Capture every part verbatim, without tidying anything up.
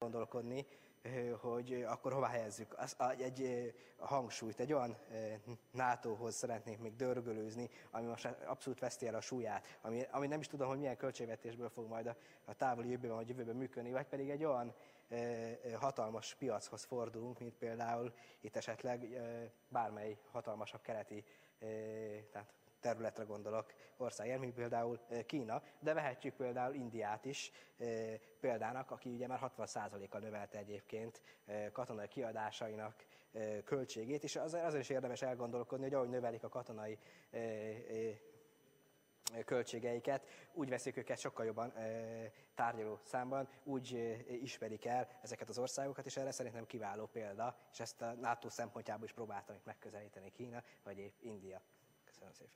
gondolkodni, hogy akkor hová helyezzük az, egy a hangsúlyt. Egy olyan nátóhoz szeretnénk még dörgölőzni, ami most abszolút veszti el a súlyát, ami, ami nem is tudom, hogy milyen költségvetésből fog majd a, a távoli jövőben vagy jövőben működni, vagy pedig egy olyan hatalmas piachoz fordulunk, mint például itt esetleg bármely hatalmasabb keleti, tehát területre gondolok, országért, mint például Kína, de vehetjük például Indiát is példának, aki ugye már hatvan százalékkal növelte egyébként katonai kiadásainak költségét, és azért, azért is érdemes elgondolkodni, hogy ahogy növelik a katonai költségeiket, úgy veszik őket sokkal jobban tárgyaló számban, úgy ismerik el ezeket az országokat, és erre szerintem kiváló példa, és ezt a NATO szempontjából is próbáltam itt megközelíteni Kína, vagy épp India. Köszönöm szépen.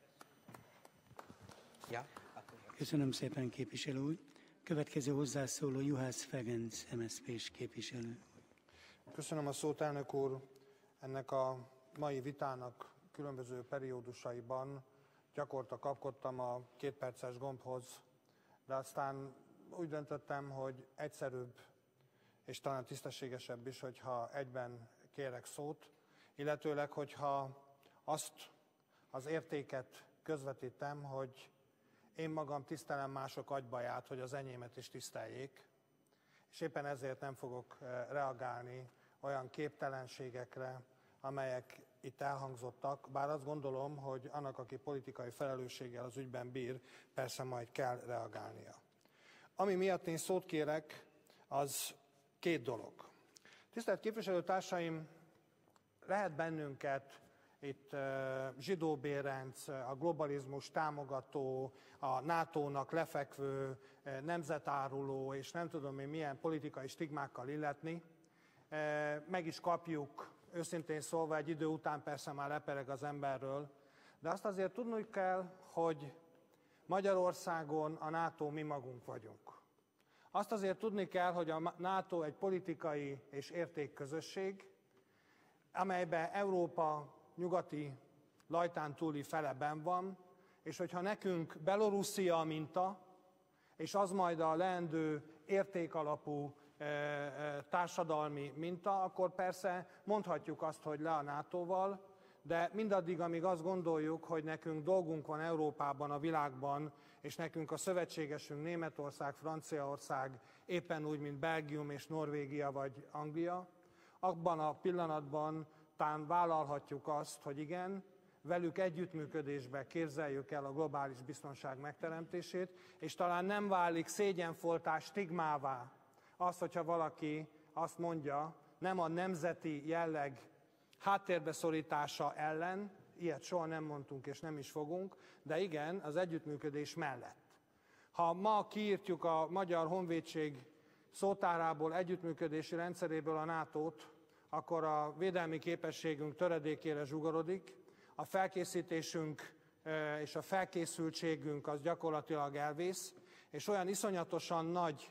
Ja, Köszönöm szépen, képviselő úr. Következő hozzászóló Juhász Ferenc, em es zé pés képviselő. Köszönöm a szót, elnök úr. Ennek a mai vitának különböző periódusaiban gyakorta kapkodtam a kétperces gombhoz, de aztán úgy döntöttem, hogy egyszerűbb és talán tisztességesebb is, hogyha egyben kérek szót, illetőleg, hogyha azt az értéket közvetítem, hogy én magam tisztelem mások agybaját, hogy az enyémet is tiszteljék, és éppen ezért nem fogok reagálni olyan képtelenségekre, amelyek itt elhangzottak, bár azt gondolom, hogy annak, aki politikai felelősséggel az ügyben bír, persze majd kell reagálnia. Ami miatt én szót kérek, az két dolog. Tisztelt képviselőtársaim, lehet bennünket itt Zsidó Bérenc, a globalizmus támogató, a nátónak lefekvő, nemzetáruló, és nem tudom én milyen politikai stigmákkal illetni. Meg is kapjuk, őszintén szólva, egy idő után persze már lepereg az emberről, de azt azért tudnunk kell, hogy Magyarországon a NATO mi magunk vagyunk. Azt azért tudni kell, hogy a NATO egy politikai és értékközösség, amelyben Európa nyugati lajtán túli fele benn van, és hogyha nekünk Belorusszia a minta, és az majd a leendő értékalapú e, e, társadalmi minta, akkor persze mondhatjuk azt, hogy le a nátóval, de mindaddig, amíg azt gondoljuk, hogy nekünk dolgunk van Európában, a világban, és nekünk a szövetségesünk Németország, Franciaország, éppen úgy, mint Belgium és Norvégia vagy Anglia, abban a pillanatban talán vállalhatjuk azt, hogy igen, velük együttműködésben képzeljük el a globális biztonság megteremtését, és talán nem válik szégyenfoltás stigmává az, hogyha valaki azt mondja, nem a nemzeti jelleg háttérbe szorítása ellen, ilyet soha nem mondtunk és nem is fogunk, de igen, az együttműködés mellett. Ha ma kiírtjuk a Magyar Honvédség szótárából, együttműködési rendszeréből a nátót, akkor a védelmi képességünk töredékére zsugorodik, a felkészítésünk és a felkészültségünk az gyakorlatilag elvész, és olyan iszonyatosan nagy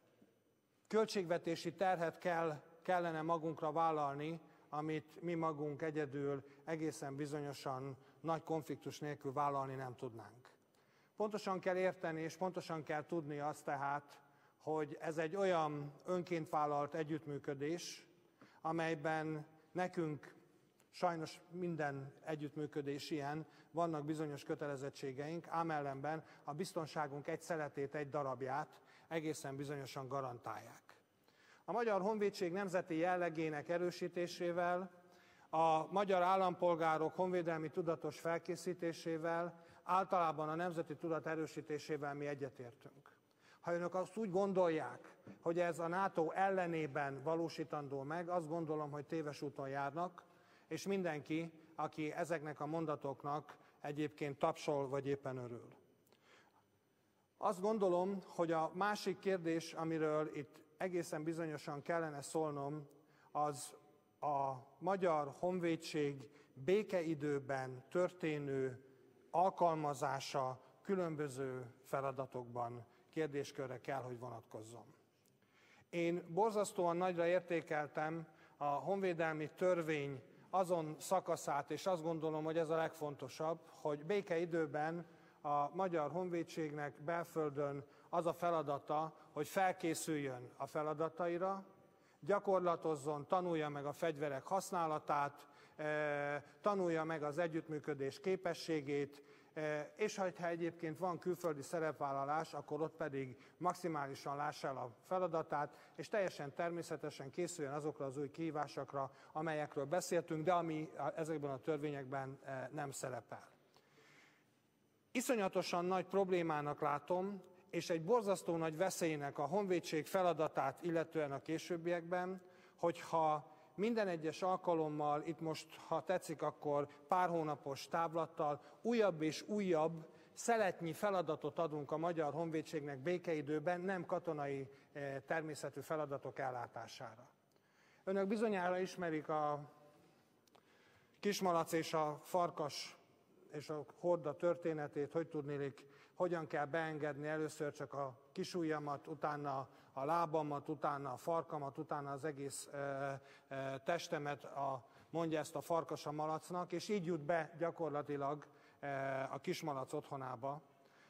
költségvetési terhet kell, kellene magunkra vállalni, amit mi magunk egyedül egészen bizonyosan nagy konfliktus nélkül vállalni nem tudnánk. Pontosan kell érteni, és pontosan kell tudni azt tehát, hogy ez egy olyan önként vállalt együttműködés, amelyben nekünk sajnos minden együttműködés ilyen, vannak bizonyos kötelezettségeink, ám ellenben a biztonságunk egy szeletét, egy darabját egészen bizonyosan garantálják. A Magyar Honvédség nemzeti jellegének erősítésével, a magyar állampolgárok honvédelmi tudatos felkészítésével, általában a nemzeti tudat erősítésével mi egyetértünk. Ha önök azt úgy gondolják, hogy ez a NATO ellenében valósítandó meg, azt gondolom, hogy téves úton járnak, és mindenki, aki ezeknek a mondatoknak egyébként tapsol, vagy éppen örül. Azt gondolom, hogy a másik kérdés, amiről itt egészen bizonyosan kellene szólnom, az a Magyar Honvédség békeidőben történő alkalmazása különböző feladatokban kérdéskörre kell, hogy vonatkozzon. Én borzasztóan nagyra értékeltem a honvédelmi törvény azon szakaszát, és azt gondolom, hogy ez a legfontosabb, hogy békeidőben a Magyar Honvédségnek belföldön az a feladata, hogy felkészüljön a feladataira, gyakorlatozzon, tanulja meg a fegyverek használatát, tanulja meg az együttműködés képességét, és ha egyébként van külföldi szerepvállalás, akkor ott pedig maximálisan lássa el a feladatát, és teljesen természetesen készüljön azokra az új kihívásokra, amelyekről beszéltünk, de ami ezekben a törvényekben nem szerepel. Iszonyatosan nagy problémának látom, és egy borzasztó nagy veszélynek a honvédség feladatát illetően a későbbiekben, hogyha minden egyes alkalommal, itt most, ha tetszik, akkor pár hónapos távlattal újabb és újabb szeletnyi feladatot adunk a Magyar Honvédségnek békeidőben, nem katonai természetű feladatok ellátására. Önök bizonyára ismerik a kismalac és a farkas és a horda történetét, hogy tudnélik, hogyan kell beengedni először csak a kisujjamat, utána a lábamat, utána a farkamat, utána az egész e, e, testemet, a, mondja ezt a farkas a malacnak, és így jut be gyakorlatilag e, a kismalac otthonába.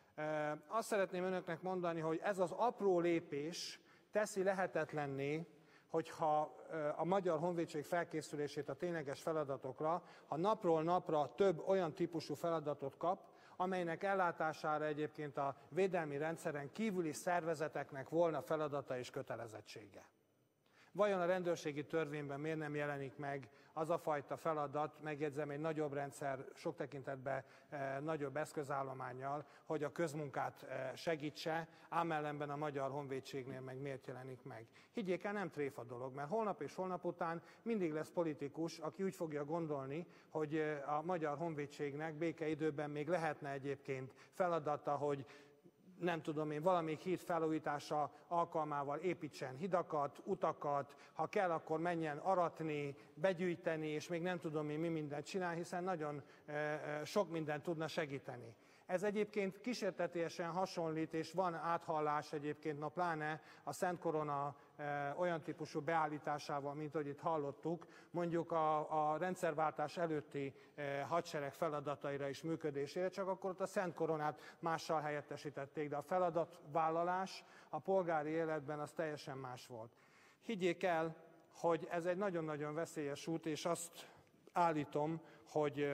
E, azt szeretném önöknek mondani, hogy ez az apró lépés teszi lehetetlenné, hogyha a Magyar Honvédség felkészülését a tényleges feladatokra, ha napról napra több olyan típusú feladatot kap, amelynek ellátására egyébként a védelmi rendszeren kívüli szervezeteknek volna feladata és kötelezettsége. Vajon a rendőrségi törvényben miért nem jelenik meg az a fajta feladat, megjegyzem, egy nagyobb rendszer, sok tekintetben e, nagyobb eszközállománnyal, hogy a közmunkát e, segítse, ám ellenben a Magyar Honvédségnél meg miért jelenik meg. Higgyék el, nem tréfa dolog, mert holnap és holnap után mindig lesz politikus, aki úgy fogja gondolni, hogy a Magyar Honvédségnek békeidőben még lehetne egyébként feladata, hogy nem tudom én, valamelyik híd felújítása alkalmával építsen hidakat, utakat, ha kell, akkor menjen aratni, begyűjteni, és még nem tudom én mi mindent csinál, hiszen nagyon e, sok mindent tudna segíteni. Ez egyébként kísértetésen hasonlít, és van áthallás egyébként, na pláne a Szent Korona e, olyan típusú beállításával, mint ahogy itt hallottuk, mondjuk a, a rendszerváltás előtti e, hadsereg feladataira és működésére, csak akkor ott a Szent Koronát mással helyettesítették, de a feladatvállalás a polgári életben az teljesen más volt. Higgyék el, hogy ez egy nagyon-nagyon veszélyes út, és azt állítom, hogy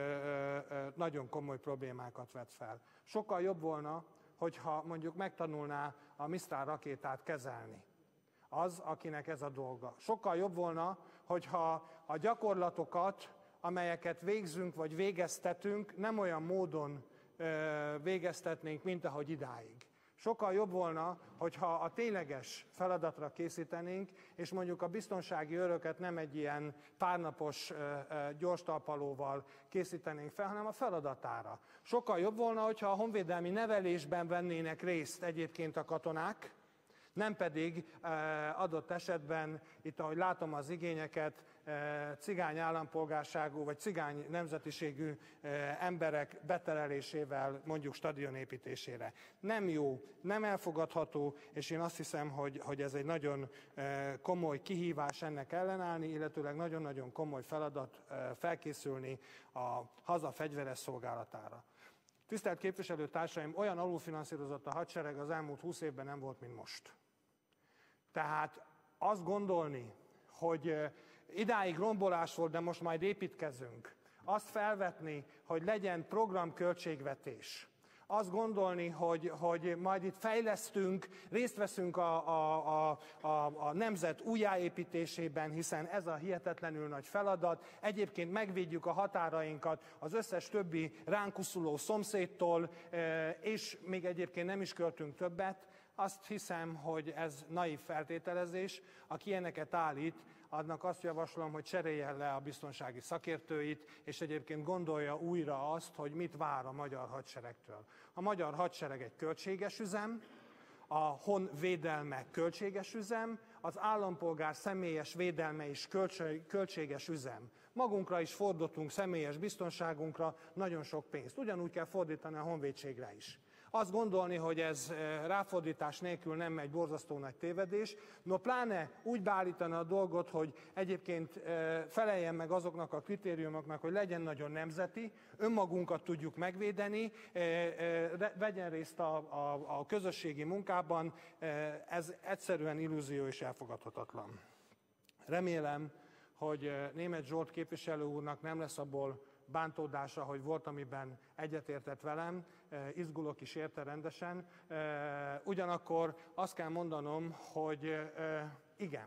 nagyon komoly problémákat vet fel. Sokkal jobb volna, hogyha mondjuk megtanulná a Mistral rakétát kezelni. Az, akinek ez a dolga. Sokkal jobb volna, hogyha a gyakorlatokat, amelyeket végzünk vagy végeztetünk, nem olyan módon végeztetnénk, mint ahogy idáig. Sokkal jobb volna, hogyha a tényleges feladatra készítenénk, és mondjuk a biztonsági őröket nem egy ilyen párnapos gyorstalpalóval készítenénk fel, hanem a feladatára. Sokkal jobb volna, hogyha a honvédelmi nevelésben vennének részt egyébként a katonák, nem pedig adott esetben, itt ahogy látom az igényeket, cigány állampolgárságú vagy cigány nemzetiségű emberek beterelésével mondjuk stadion építésére. Nem jó, nem elfogadható, és én azt hiszem, hogy, hogy ez egy nagyon komoly kihívás ennek ellenállni, illetőleg nagyon-nagyon komoly feladat felkészülni a haza fegyveres szolgálatára. Tisztelt képviselőtársaim, olyan alulfinanszírozott a hadsereg az elmúlt húsz évben nem volt, mint most. Tehát azt gondolni, hogy idáig rombolás volt, de most majd építkezünk, azt felvetni, hogy legyen programköltségvetés, azt gondolni, hogy, hogy majd itt fejlesztünk, részt veszünk a, a, a, a, a nemzet újjáépítésében, hiszen ez a hihetetlenül nagy feladat. Egyébként megvédjük a határainkat az összes többi ránk uszuló szomszédtól, és még egyébként nem is költünk többet. Azt hiszem, hogy ez naív feltételezés. Aki ilyeneket állít, annak azt javaslom, hogy cseréljen le a biztonsági szakértőit, és egyébként gondolja újra azt, hogy mit vár a magyar hadseregtől. A magyar hadsereg egy költséges üzem, a honvédelme költséges üzem, az állampolgár személyes védelme is költséges üzem. Magunkra is fordítunk személyes biztonságunkra nagyon sok pénzt. Ugyanúgy kell fordítani a honvédségre is. Azt gondolni, hogy ez ráfordítás nélkül nem egy borzasztó nagy tévedés, no pláne úgy beállítani a dolgot, hogy egyébként feleljen meg azoknak a kritériumoknak, hogy legyen nagyon nemzeti, önmagunkat tudjuk megvédeni, vegyen részt a, a, a közösségi munkában, ez egyszerűen illúzió és elfogadhatatlan. Remélem, hogy Németh Zsolt képviselő úrnak nem lesz abból bántódása, hogy volt, amiben egyetértett velem, izgulok is érte rendesen. Ugyanakkor azt kell mondanom, hogy igen,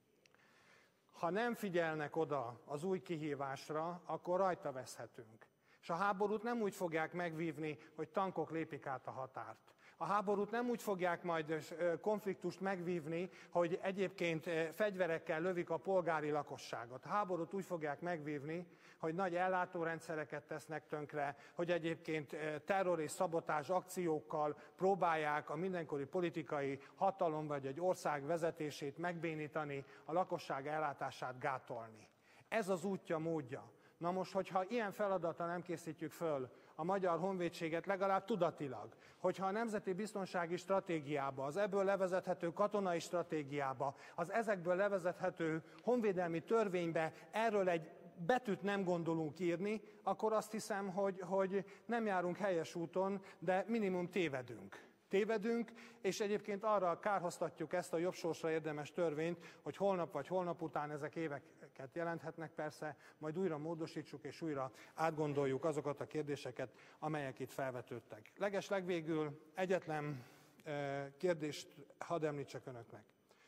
ha nem figyelnek oda az új kihívásra, akkor rajta veszhetünk. És a háborút nem úgy fogják megvívni, hogy tankok lépik át a határt. A háborút nem úgy fogják majd konfliktust megvívni, hogy egyébként fegyverekkel lövik a polgári lakosságot. A háborút úgy fogják megvívni, hogy nagy ellátórendszereket tesznek tönkre, hogy egyébként terror és szabotázs akciókkal próbálják a mindenkori politikai hatalom vagy egy ország vezetését megbénítani, a lakosság ellátását gátolni. Ez az útja, módja. Na most, hogyha ilyen feladatra nem készítjük föl a magyar honvédséget legalább tudatilag, hogyha a nemzeti biztonsági stratégiába, az ebből levezethető katonai stratégiába, az ezekből levezethető honvédelmi törvénybe erről egy betűt nem gondolunk írni, akkor azt hiszem, hogy, hogy nem járunk helyes úton, de minimum tévedünk. Tévedünk, és egyébként arra kárhoztatjuk ezt a jobb sorsra érdemes törvényt, hogy holnap vagy holnap után ezek éveket jelenthetnek persze, majd újra módosítsuk és újra átgondoljuk azokat a kérdéseket, amelyek itt felvetődtek. Leges legvégül egyetlen kérdést hadd említsek önöknek.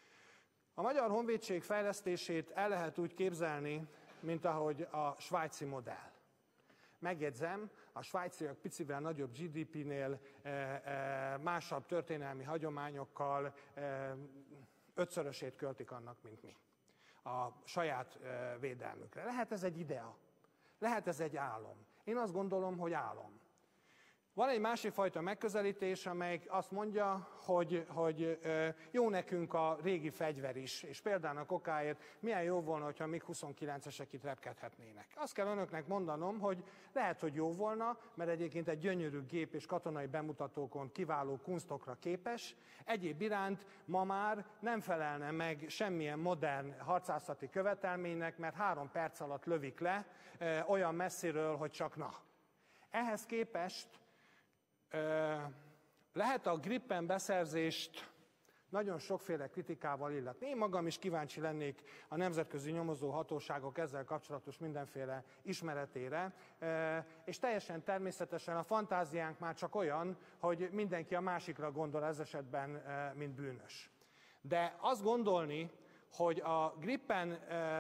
A magyar honvédség fejlesztését el lehet úgy képzelni, mint ahogy a svájci modell. Megjegyzem, a svájciak picivel nagyobb gé dé pénél, másabb történelmi hagyományokkal ötszörösét költik annak, mint mi a saját védelmükre. Lehet ez egy idea, lehet ez egy álom. Én azt gondolom, hogy álom. Van egy másik fajta megközelítés, amely azt mondja, hogy, hogy jó nekünk a régi fegyver is, és példának okáért milyen jó volna, hogyha mig huszonkilencesek itt repkedhetnének. Azt kell önöknek mondanom, hogy lehet, hogy jó volna, mert egyébként egy gyönyörű gép és katonai bemutatókon kiváló kunstokra képes, egyéb iránt ma már nem felelne meg semmilyen modern harcászati követelménynek, mert három perc alatt lövik le olyan messziről, hogy csak na. Ehhez képest lehet a Gripen beszerzést nagyon sokféle kritikával illetni. Én magam is kíváncsi lennék a nemzetközi nyomozó hatóságok ezzel kapcsolatos mindenféle ismeretére, és teljesen természetesen a fantáziánk már csak olyan, hogy mindenki a másikra gondol ez esetben, mint bűnös. De azt gondolni, hogy a Gripen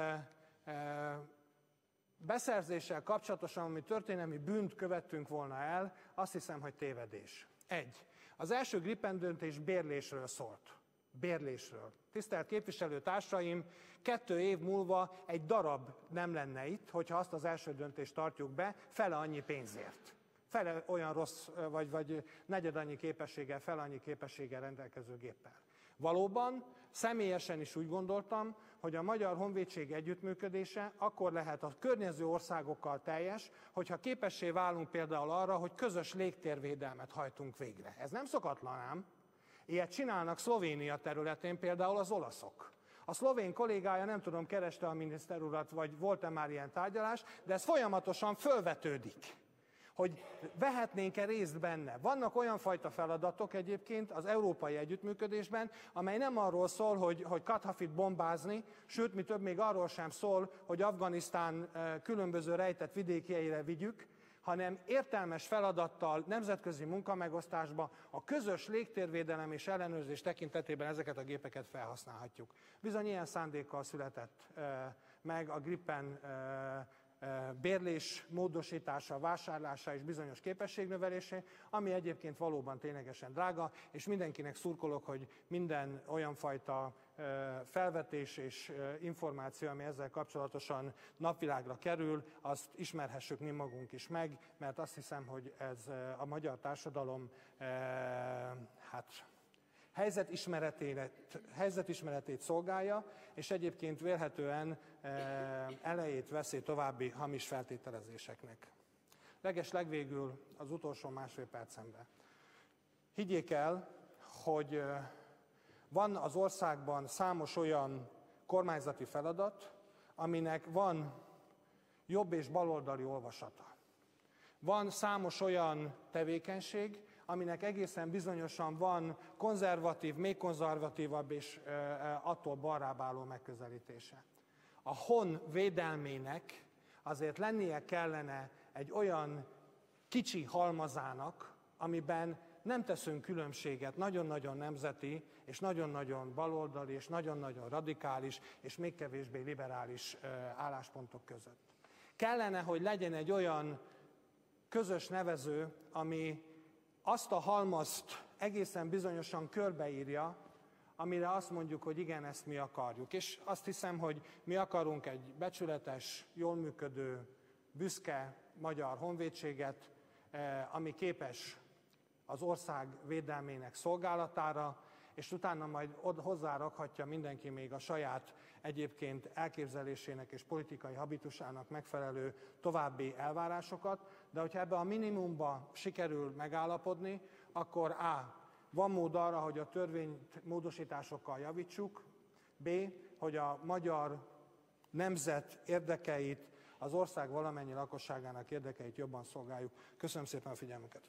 beszerzéssel kapcsolatosan, ami történelmi bűnt követtünk volna el, azt hiszem, hogy tévedés. Egy. Az első Gripen döntés bérlésről szólt. Bérlésről. Tisztelt képviselőtársaim, kettő év múlva egy darab nem lenne itt, hogyha azt az első döntést tartjuk be, fele annyi pénzért. Fele olyan rossz, vagy, vagy negyed annyi képességgel, fele annyi képességgel rendelkező géppel. Valóban, személyesen is úgy gondoltam, hogy a magyar honvédség együttműködése akkor lehet a környező országokkal teljes, hogyha képessé válunk például arra, hogy közös légtérvédelmet hajtunk végre. Ez nem szokatlan ám. Ilyet csinálnak Szlovénia területén például az olaszok. A szlovén kollégája, nem tudom, kereste a miniszter urat, vagy volt-e már ilyen tárgyalás, de ez folyamatosan fölvetődik, hogy vehetnénk-e részt benne. Vannak olyan fajta feladatok egyébként az európai együttműködésben, amely nem arról szól, hogy, hogy Kadhafit bombázni, sőt, mi több még arról sem szól, hogy Afganisztán különböző rejtett vidékjeire vigyük, hanem értelmes feladattal, nemzetközi munkamegosztásba a közös légtérvédelem és ellenőrzés tekintetében ezeket a gépeket felhasználhatjuk. Bizony ilyen szándékkal született meg a Gripen bérlés módosítása, vásárlása és bizonyos képességnövelésé, ami egyébként valóban ténylegesen drága, és mindenkinek szurkolok, hogy minden olyan fajta felvetés és információ, ami ezzel kapcsolatosan napvilágra kerül, azt ismerhessük mi magunk is meg, mert azt hiszem, hogy ez a magyar társadalom hát, helyzetismeretét, helyzetismeretét szolgálja, és egyébként vélhetően elejét veszi további hamis feltételezéseknek. Leges legvégül az utolsó másfél percemben. Higgyék el, hogy van az országban számos olyan kormányzati feladat, aminek van jobb és baloldali olvasata. Van számos olyan tevékenység, aminek egészen bizonyosan van konzervatív, még konzervatívabb és attól balrább álló megközelítése. A hon védelmének azért lennie kellene egy olyan kicsi halmazának, amiben nem teszünk különbséget nagyon-nagyon nemzeti, és nagyon-nagyon baloldali, és nagyon-nagyon radikális, és még kevésbé liberális álláspontok között. Kellene, hogy legyen egy olyan közös nevező, ami azt a halmazt egészen bizonyosan körbeírja, amire azt mondjuk, hogy igen, ezt mi akarjuk. És azt hiszem, hogy mi akarunk egy becsületes, jól működő, büszke magyar honvédséget, ami képes az ország védelmének szolgálatára, és utána majd hozzárakhatja mindenki még a saját egyébként elképzelésének és politikai habitusának megfelelő további elvárásokat, de hogyha ebbe a minimumba sikerül megállapodni, akkor A. van mód arra, hogy a törvényt módosításokkal javítsuk, B. hogy a magyar nemzet érdekeit, az ország valamennyi lakosságának érdekeit jobban szolgáljuk. Köszönöm szépen a figyelmüket!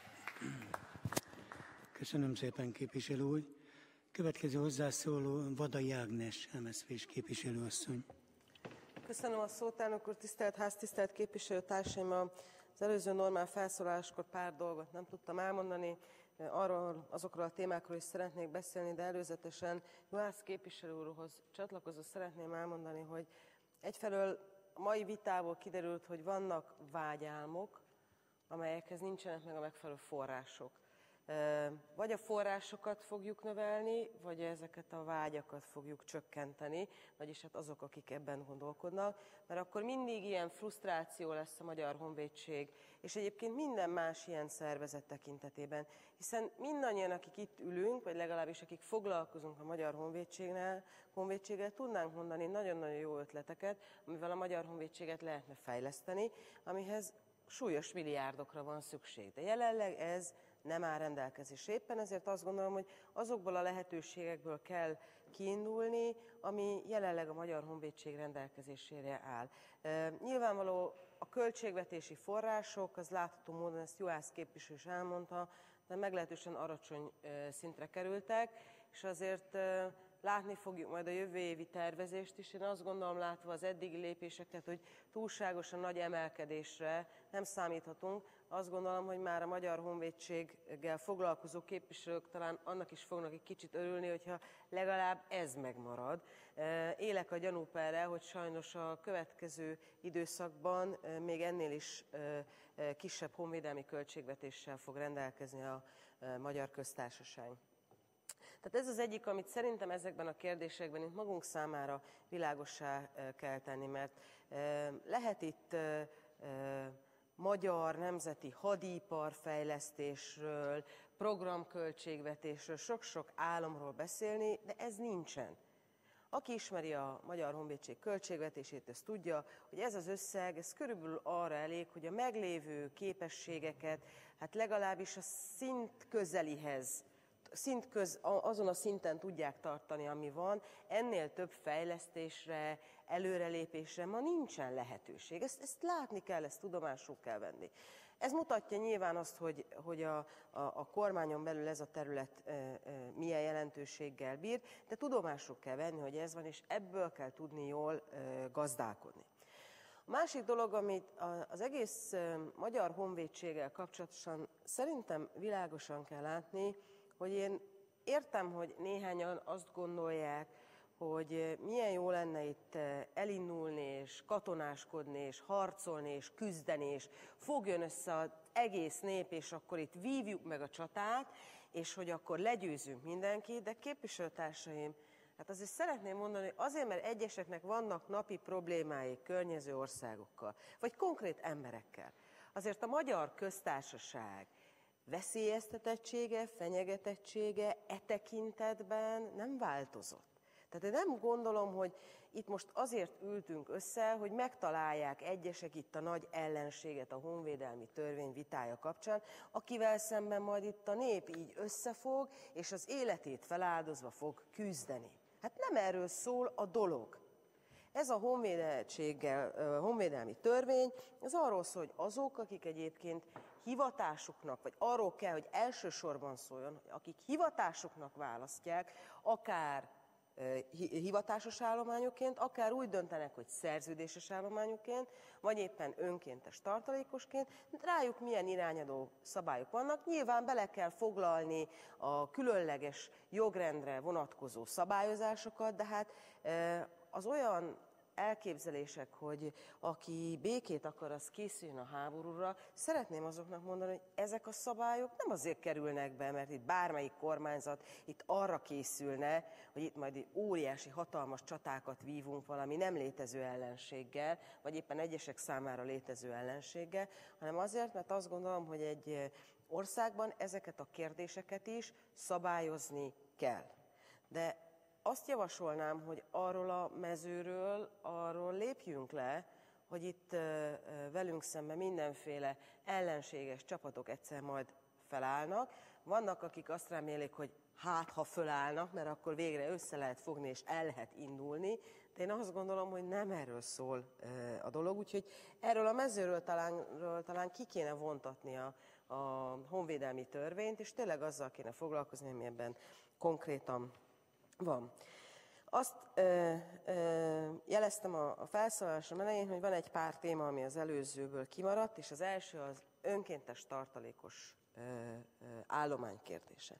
Köszönöm szépen, képviselő úr. Következő hozzászóló Vadai Ágnes, em es zé pés képviselőasszony. Köszönöm a szót, elnök úr, tisztelt ház, tisztelt képviselőtársaim! Az előző normál felszólaláskor pár dolgot nem tudtam elmondani, arról, azokról a témákról is szeretnék beszélni, de előzetesen Juhász képviselő úrhoz csatlakozva szeretném elmondani, hogy egyfelől a mai vitából kiderült, hogy vannak vágyálmok, amelyekhez nincsenek meg a megfelelő források. Vagy a forrásokat fogjuk növelni, vagy ezeket a vágyakat fogjuk csökkenteni, vagyis hát azok, akik ebben gondolkodnak, mert akkor mindig ilyen frusztráció lesz a Magyar Honvédség, és egyébként minden más ilyen szervezet tekintetében, hiszen mindannyian, akik itt ülünk, vagy legalábbis akik foglalkozunk a Magyar Honvédséggel, Honvédséggel tudnánk mondani nagyon-nagyon jó ötleteket, amivel a Magyar Honvédséget lehetne fejleszteni, amihez súlyos milliárdokra van szükség. De jelenleg ez nem áll rendelkezésre. Éppen ezért azt gondolom, hogy azokból a lehetőségekből kell kiindulni, ami jelenleg a Magyar Honvédség rendelkezésére áll. E, nyilvánvaló a költségvetési források, az látható módon, ezt Juhász képviselő is elmondta, de meglehetősen alacsony e, szintre kerültek, és azért e, látni fogjuk majd a jövő évi tervezést is. Én azt gondolom, látva az eddigi lépéseket, hogy túlságosan nagy emelkedésre nem számíthatunk. Azt gondolom, hogy már a Magyar Honvédséggel foglalkozó képviselők talán annak is fognak egy kicsit örülni, hogyha legalább ez megmarad. Élek a gyanúperrel, hogy sajnos a következő időszakban még ennél is kisebb honvédelmi költségvetéssel fog rendelkezni a Magyar Köztársaság. Tehát ez az egyik, amit szerintem ezekben a kérdésekben itt magunk számára világossá kell tenni, mert lehet itt magyar nemzeti hadiparfejlesztésről, programköltségvetésről, sok-sok államról beszélni, de ez nincsen. Aki ismeri a Magyar Honvédség költségvetését, ez tudja, hogy ez az összeg, ez körülbelül arra elég, hogy a meglévő képességeket, hát legalábbis a szint közelihez, szint köz, azon a szinten tudják tartani, ami van, ennél több fejlesztésre, előrelépésre ma nincsen lehetőség. Ezt, ezt látni kell, ezt tudomásul kell venni. Ez mutatja nyilván azt, hogy, hogy a, a, a kormányon belül ez a terület e, e, milyen jelentőséggel bír, de tudomásul kell venni, hogy ez van, és ebből kell tudni jól e, gazdálkodni. A másik dolog, amit az egész e, Magyar Honvédséggel kapcsolatosan szerintem világosan kell látni, hogy én értem, hogy néhányan azt gondolják, hogy milyen jó lenne itt elindulni, és katonáskodni, és harcolni, és küzdeni, és fogjon össze az egész nép, és akkor itt vívjuk meg a csatát, és hogy akkor legyőzünk mindenkit, de képviselőtársaim, hát azért szeretném mondani, hogy azért, mert egyeseknek vannak napi problémáik környező országokkal, vagy konkrét emberekkel, azért a Magyar Köztársaság veszélyeztetettsége, fenyegetettsége e tekintetben nem változott. Tehát én nem gondolom, hogy itt most azért ültünk össze, hogy megtalálják egyesek itt a nagy ellenséget a honvédelmi törvény vitája kapcsán, akivel szemben majd itt a nép így összefog, és az életét feláldozva fog küzdeni. Hát nem erről szól a dolog. Ez a honvédeltséggel, honvédelmi törvény, ez arról szól, hogy azok, akik egyébként hivatásuknak, vagy arról kell, hogy elsősorban szóljon, akik hivatásuknak választják, akár hivatásos állományokként, akár úgy döntenek, hogy szerződéses állományokként, vagy éppen önkéntes tartalékosként, rájuk milyen irányadó szabályok vannak. Nyilván bele kell foglalni a különleges jogrendre vonatkozó szabályozásokat, de hát az olyan elképzelések, hogy aki békét akar, az készüljön a háborúra, szeretném azoknak mondani, hogy ezek a szabályok nem azért kerülnek be, mert itt bármelyik kormányzat itt arra készülne, hogy itt majd óriási, hatalmas csatákat vívunk valami nem létező ellenséggel, vagy éppen egyesek számára létező ellenséggel, hanem azért, mert azt gondolom, hogy egy országban ezeket a kérdéseket is szabályozni kell. De azt javasolnám, hogy arról a mezőről, arról lépjünk le, hogy itt velünk szemben mindenféle ellenséges csapatok egyszer majd felállnak. Vannak, akik azt remélik, hogy hát, ha fölállnak, mert akkor végre össze lehet fogni és el lehet indulni. De én azt gondolom, hogy nem erről szól a dolog, úgyhogy erről a mezőről talán, talán ki kéne vontatni a, a honvédelmi törvényt, és tényleg azzal kéne foglalkozni, ami ebben konkrétan van. Azt ö, ö, jeleztem a, a felszólalásom elején, hogy van egy pár téma, ami az előzőből kimaradt, és az első az önkéntes tartalékos ö, ö, állomány kérdése.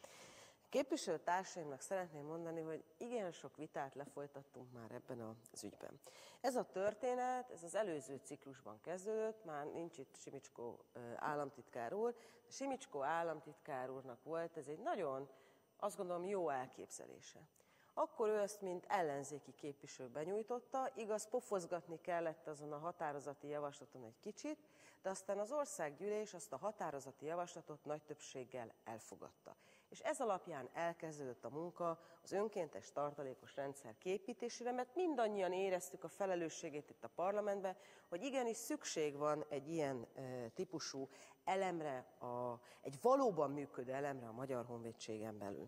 Képviselőtársaimnak szeretném mondani, hogy igen sok vitát lefolytattunk már ebben az ügyben. Ez a történet, ez az előző ciklusban kezdődött, már nincs itt Simicskó államtitkár úr. Simicskó államtitkár úrnak volt ez egy nagyon, azt gondolom, jó elképzelése. Akkor ő ezt, mint ellenzéki képviselő benyújtotta, igaz, pofozgatni kellett azon a határozati javaslaton egy kicsit, de aztán az országgyűlés azt a határozati javaslatot nagy többséggel elfogadta. És ez alapján elkezdődött a munka az önkéntes tartalékos rendszer kiépítésére, mert mindannyian éreztük a felelősségét itt a parlamentben, hogy igenis szükség van egy ilyen e, típusú elemre, a, egy valóban működő elemre a Magyar Honvédségen belül.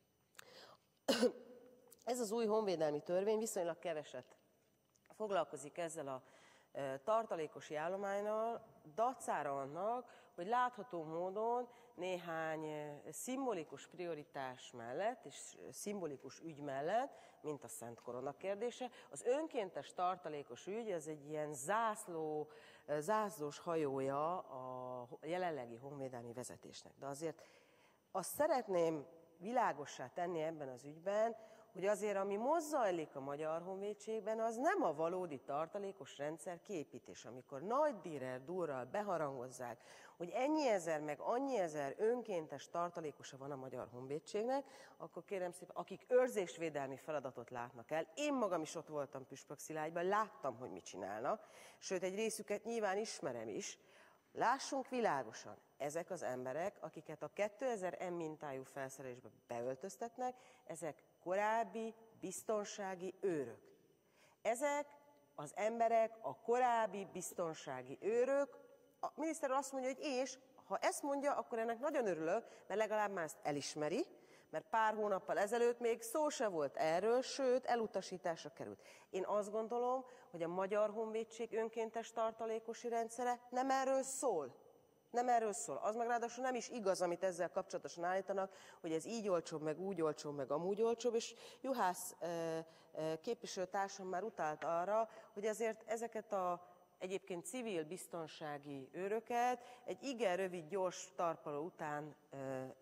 Ez az új honvédelmi törvény viszonylag keveset foglalkozik ezzel a e, tartalékosi állománynal, dacára annak, hogy látható módon néhány szimbolikus prioritás mellett és szimbolikus ügy mellett, mint a Szent Korona kérdése, az önkéntes tartalékos ügy, ez egy ilyen zászló, zászlós hajója a jelenlegi honvédelmi vezetésnek. De azért azt szeretném világossá tenni ebben az ügyben, hogy azért, ami most zajlik a Magyar Honvédségben, az nem a valódi tartalékos rendszer kiépítés. Amikor nagy dírer durral beharangozzák, hogy ennyi ezer, meg annyi ezer önkéntes tartalékosa van a Magyar Honvédségnek, akkor kérem szépen, akik őrzésvédelmi feladatot látnak el, én magam is ott voltam Püspökszilágyban, láttam, hogy mit csinálnak, sőt, egy részüket nyilván ismerem is. Lássunk világosan, ezek az emberek, akiket a kétezer M mintájú felszerelésbe beöltöztetnek, ezek korábbi biztonsági őrök. Ezek az emberek, a korábbi biztonsági őrök, a miniszter azt mondja, hogy és, ha ezt mondja, akkor ennek nagyon örülök, mert legalább már ezt elismeri, mert pár hónappal ezelőtt még szó se volt erről, sőt, elutasításra került. Én azt gondolom, hogy a Magyar Honvédség önkéntes tartalékosi rendszere nem erről szól. Nem erről szól. Az meg ráadásul nem is igaz, amit ezzel kapcsolatosan állítanak, hogy ez így olcsóbb, meg úgy olcsóbb, meg amúgy olcsóbb, és Juhász képviselőtársam már utalt arra, hogy ezért ezeket a egyébként civil biztonsági őröket egy igen rövid, gyors tarpaló után ö, ö,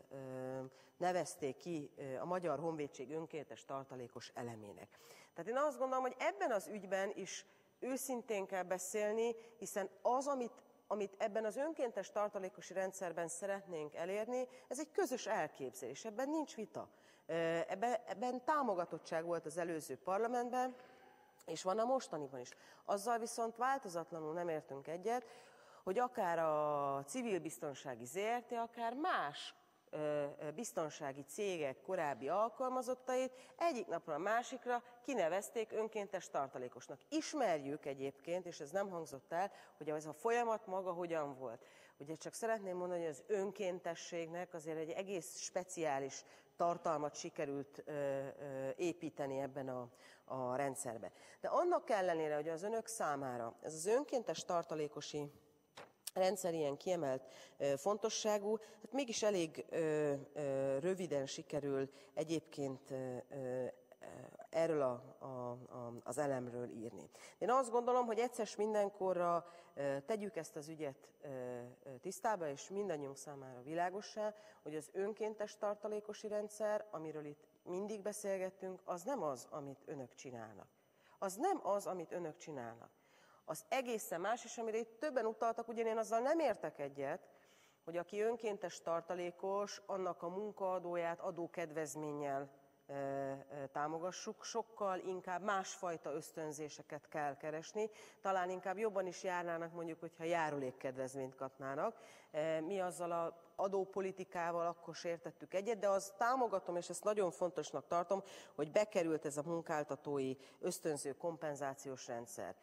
ö, nevezték ki a Magyar Honvédség önkéntes tartalékos elemének. Tehát én azt gondolom, hogy ebben az ügyben is őszintén kell beszélni, hiszen az, amit, amit ebben az önkéntes tartalékosi rendszerben szeretnénk elérni, ez egy közös elképzelés, ebben nincs vita. Ebben, ebben támogatottság volt az előző parlamentben, és van a mostaniban is. Azzal viszont változatlanul nem értünk egyet, hogy akár a civil biztonsági zé er té, akár más biztonsági cégek korábbi alkalmazottait egyik napra a másikra kinevezték önkéntes tartalékosnak. Ismerjük egyébként, és ez nem hangzott el, hogy ez a folyamat maga hogyan volt. Ugye csak szeretném mondani, hogy az önkéntességnek azért egy egész speciális tartalmat sikerült ö, ö, építeni ebben a, a rendszerben. De annak ellenére, hogy az önök számára ez az önkéntes tartalékosi rendszer ilyen kiemelt ö, fontosságú, hát mégis elég ö, ö, röviden sikerül egyébként ö, ö, erről a, a, a, az elemről írni. Én azt gondolom, hogy egyszer mindenkorra tegyük ezt az ügyet tisztába, és mindannyiunk számára világossá, hogy az önkéntes tartalékosi rendszer, amiről itt mindig beszélgettünk, az nem az, amit önök csinálnak. Az nem az, amit önök csinálnak. Az egészen más, és amire itt többen utaltak, ugyan én azzal nem értek egyet, hogy aki önkéntes tartalékos, annak a munkaadóját adókedvezménnyel támogassuk, sokkal inkább másfajta ösztönzéseket kell keresni, talán inkább jobban is járnának mondjuk, hogyha járulékkedvezményt kapnának. Mi azzal az adópolitikával akkor sértettük egyet, de azt támogatom, és ezt nagyon fontosnak tartom, hogy bekerült ez a munkáltatói ösztönző kompenzációs rendszer.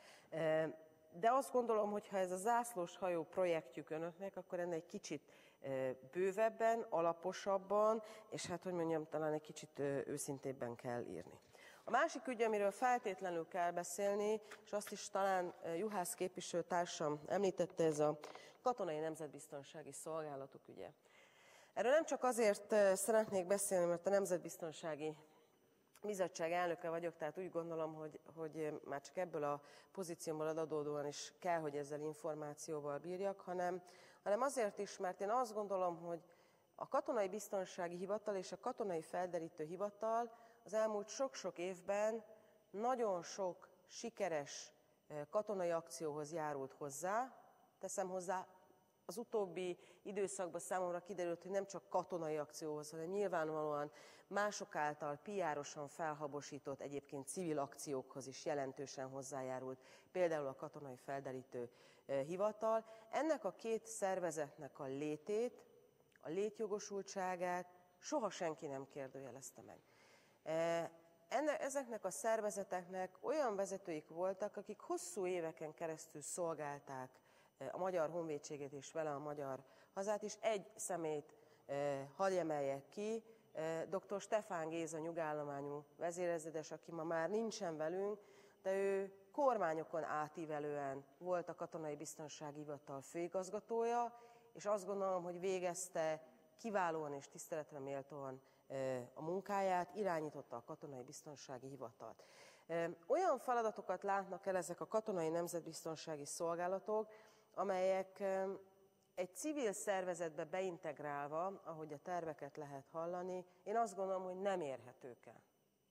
De azt gondolom, hogy ha ez a zászlós hajó projektjük önöknek, akkor ennek egy kicsit bővebben, alaposabban, és hát, hogy mondjam, talán egy kicsit őszintébben kell írni. A másik ügy, amiről feltétlenül kell beszélni, és azt is talán Juhász képviselőtársam említette, ez a katonai nemzetbiztonsági szolgálatok ügye. Erről nem csak azért szeretnék beszélni, mert a Nemzetbiztonsági Bizottság elnöke vagyok, tehát úgy gondolom, hogy, hogy már csak ebből a pozíciómból adódóan is kell, hogy ezzel információval bírjak, hanem, hanem azért is, mert én azt gondolom, hogy a Katonai Biztonsági Hivatal és a Katonai Felderítő Hivatal az elmúlt sok-sok évben nagyon sok sikeres katonai akcióhoz járult hozzá, teszem hozzá, az utóbbi időszakban számomra kiderült, hogy nem csak katonai akcióhoz, hanem nyilvánvalóan mások által pé er-osan felhabosított egyébként civil akciókhoz is jelentősen hozzájárult, például a Katonai Felderítő Hivatal. Ennek a két szervezetnek a létét, a létjogosultságát soha senki nem kérdőjelezte meg. Enne, ezeknek a szervezeteknek olyan vezetőik voltak, akik hosszú éveken keresztül szolgálták a Magyar Honvédséget és vele a magyar hazát is. Egy személyt eh, hadd emeljek ki, eh, dr. Stefán Géza nyugállományú vezérezredes, aki ma már nincsen velünk, de ő kormányokon átívelően volt a Katonai Biztonsági Hivatal főigazgatója, és azt gondolom, hogy végezte kiválóan és tiszteletre méltóan eh, a munkáját, irányította a Katonai Biztonsági Hivatalt. Eh, olyan feladatokat látnak el ezek a katonai nemzetbiztonsági szolgálatok, amelyek egy civil szervezetbe beintegrálva, ahogy a terveket lehet hallani, én azt gondolom, hogy nem érhetők el.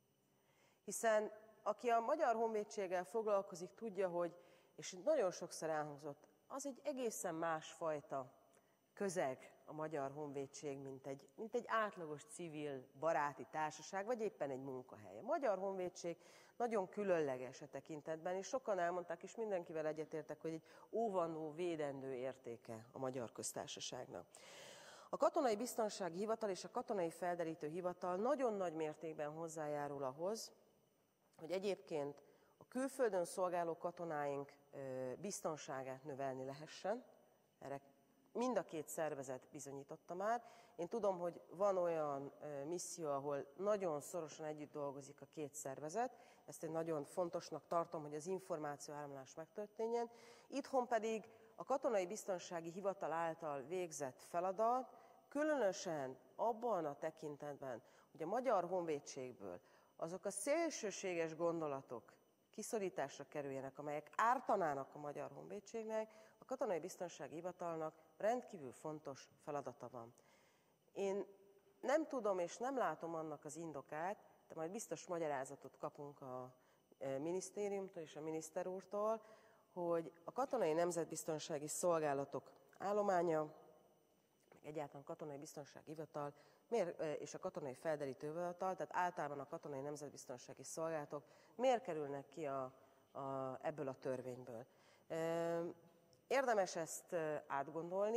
Hiszen aki a Magyar Honvédséggel foglalkozik, tudja, hogy, és nagyon sokszor elhangzott, az egy egészen másfajta közeg a Magyar Honvédség, mint egy, mint egy átlagos civil baráti társaság, vagy éppen egy munkahely. A Magyar Honvédség nagyon különleges a tekintetben, és sokan elmondták, és mindenkivel egyetértek, hogy egy óvandó, védendő értéke a Magyar Köztársaságnak. A Katonai Biztonsági Hivatal és a Katonai Felderítő Hivatal nagyon nagy mértékben hozzájárul ahhoz, hogy egyébként a külföldön szolgáló katonáink biztonságát növelni lehessen. Erre mind a két szervezet bizonyította már. Én tudom, hogy van olyan misszió, ahol nagyon szorosan együtt dolgozik a két szervezet. Ezt én nagyon fontosnak tartom, hogy az információ áramlás megtörténjen. Itthon pedig a Katonai Biztonsági Hivatal által végzett feladat, különösen abban a tekintetben, hogy a Magyar Honvédségből azok a szélsőséges gondolatok kiszorításra kerüljenek, amelyek ártanának a Magyar Honvédségnek, a Katonai Biztonsági Hivatalnak rendkívül fontos feladata van. Én nem tudom és nem látom annak az indokát, de majd biztos magyarázatot kapunk a minisztériumtól és a miniszter úrtól, hogy a Katonai Nemzetbiztonsági Szolgálatok állománya, meg egyáltalán a Katonai Biztonsági Hivatal miért, és a Katonai Felderítő Hivatal, tehát általában a Katonai Nemzetbiztonsági Szolgálatok miért kerülnek ki a, a, ebből a törvényből. Érdemes ezt átgondolni,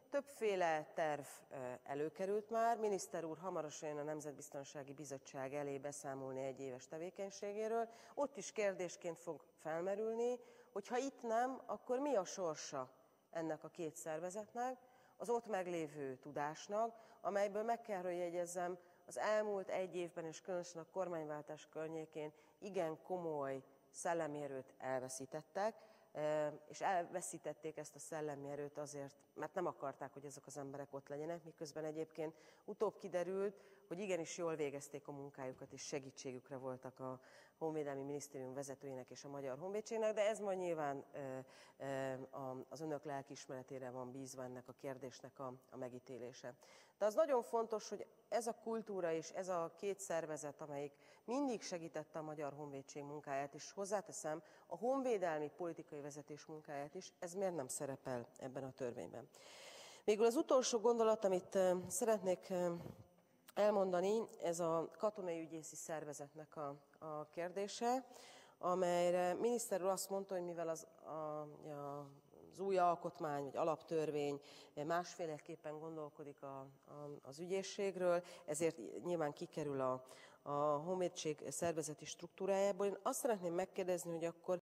többféle terv előkerült már. Miniszter úr hamarosan jön a Nemzetbiztonsági Bizottság elé beszámolni egy éves tevékenységéről. Ott is kérdésként fog felmerülni, hogy ha itt nem, akkor mi a sorsa ennek a két szervezetnek, az ott meglévő tudásnak, amelyből meg kell, hogy jegyezzem, az elmúlt egy évben és különösen a kormányváltás környékén igen komoly szellemi erőt elveszítettek, és elveszítették ezt a szellemi erőt azért, mert nem akarták, hogy ezek az emberek ott legyenek, miközben egyébként utóbb kiderült, hogy igenis jól végezték a munkájukat, és segítségükre voltak a Honvédelmi Minisztérium vezetőinek és a Magyar Honvédségnek, de ez majd nyilván az önök lelkiismeretére van bízva ennek a kérdésnek a, a megítélése. De az nagyon fontos, hogy ez a kultúra és ez a két szervezet, amelyik mindig segítette a Magyar Honvédség munkáját, és hozzáteszem, a honvédelmi politikai vezetés munkáját is, ez miért nem szerepel ebben a törvényben. Végül az utolsó gondolat, amit szeretnék elmondani, ez a katonai ügyészi szervezetnek a, a kérdése, amelyre miniszter úr azt mondta, hogy mivel az, a, a, az új alkotmány vagy alaptörvény másféleképpen gondolkodik a, a, az ügyészségről, ezért nyilván kikerül a, a honvédség szervezeti struktúrájából. Én azt szeretném megkérdezni, hogy akkor